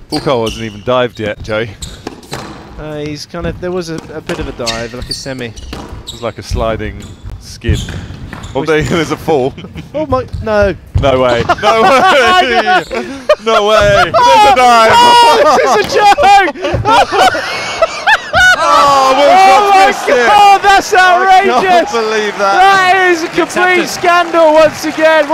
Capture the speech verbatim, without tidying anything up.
Paul Cole hasn't even dived yet, Joey. Uh, he's kind of. There was a, a bit of a dive, like a semi. It was like a sliding skid. Oh, there, there's a fall. Oh my! No! No way! No way! No way! There's a dive! Oh, this is a joke! Oh, Will Oh my missed it! God! That's outrageous! I can't believe that. That is a complete scandal once again.